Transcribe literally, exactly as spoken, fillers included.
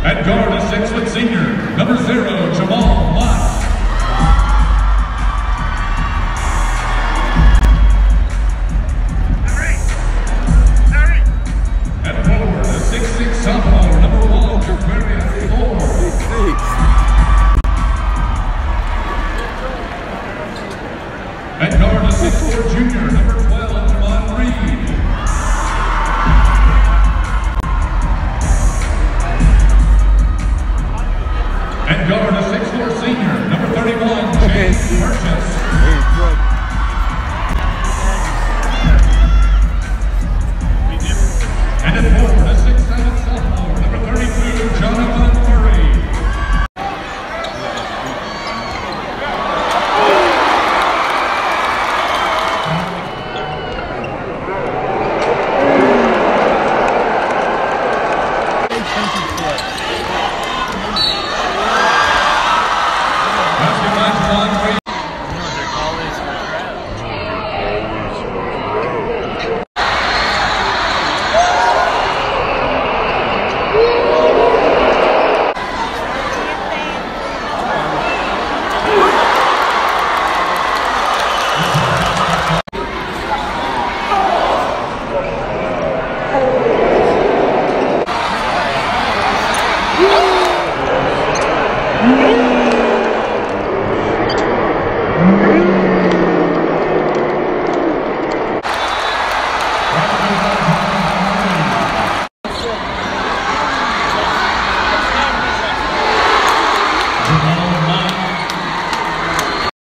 At guard, a six-foot senior, number zero, Jamal Mott. At forward, a six-six sophomore, number one, Aquarius Ford. At guard, a six-four junior, number twelve, Jamon Reed. At guard, a six-four senior, number thirty-one, James Purchase.